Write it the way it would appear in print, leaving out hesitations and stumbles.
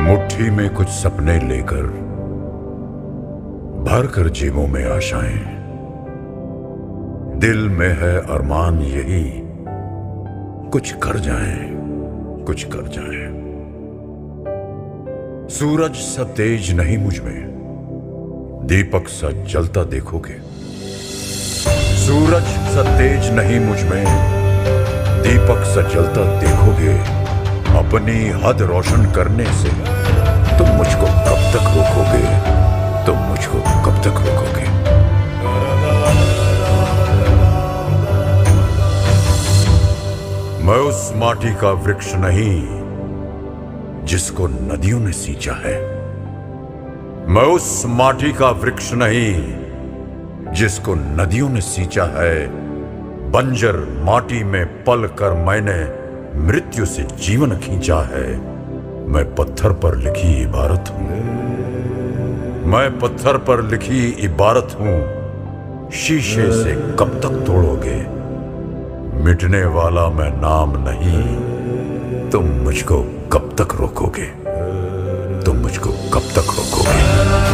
मुट्ठी में कुछ सपने लेकर भर कर जेबों में आशाएं, दिल में है अरमान यही कुछ कर जाएं, कुछ कर जाएं। सूरज सा तेज नहीं मुझ में, दीपक सा जलता देखोगे। सूरज सा तेज नहीं मुझ में, दीपक सा जलता देखोगे। अपनी हद रोशन करने से तुम मुझको कब तक रोकोगे? तुम मुझको कब तक रोकोगे? मैं उस माटी का वृक्ष नहीं जिसको नदियों ने सींचा है। मैं उस माटी का वृक्ष नहीं जिसको नदियों ने सींचा है। बंजर माटी में पल कर मैंने मृत्यु से जीवन खींचा है। मैं पत्थर पर लिखी इबारत हूं। मैं पत्थर पर लिखी इबारत हूं। शीशे से कब तक तोड़ोगे? मिटने वाला मैं नाम नहीं। तुम मुझको कब तक रोकोगे? तुम मुझको कब तक रोकोगे?